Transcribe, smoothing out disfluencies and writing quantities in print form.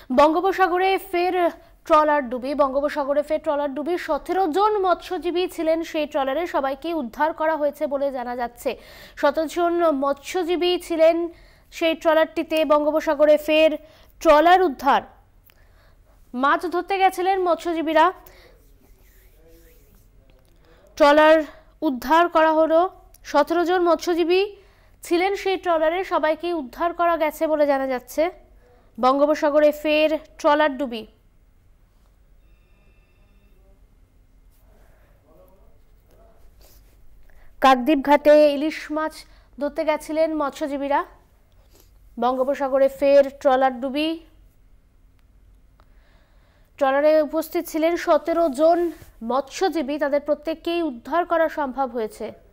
বঙ্গোপসাগরে ফের ট্রলার ডুবি। 17 জন মৎস্যজীবী ছিলেন সেই ট্রলারে, সবাইকে উদ্ধার করা হয়েছে বলে জানা যাচ্ছে। 17 জন মৎস্যজীবী ছিলেন সেই ট্রলারটিতে। বঙ্গোপসাগরে ফের ট্রলার উদ্ধার। মাছ ধরতে গেছিলেন মৎস্যজীবীরা, ট্রলার উদ্ধার করা হলো। 17 জন মৎস্যজীবী ছিলেন সেই ট্রলারে, সবাইকে উদ্ধার করা গেছে বলে জানা যাচ্ছে। বঙ্গোপসাগরে ফের ট্রলার ডুবি। কাকদ্বীপ ঘাটে ইলিশ মাছ ধরতে গেছিলেন মৎস্যজীবীরা। বঙ্গোপসাগরে ফের ট্রলার ডুবি। ট্রলারে উপস্থিত ছিলেন 17 জন মৎস্যজীবী, তাদের প্রত্যেককেই উদ্ধার করা সম্ভব হয়েছে।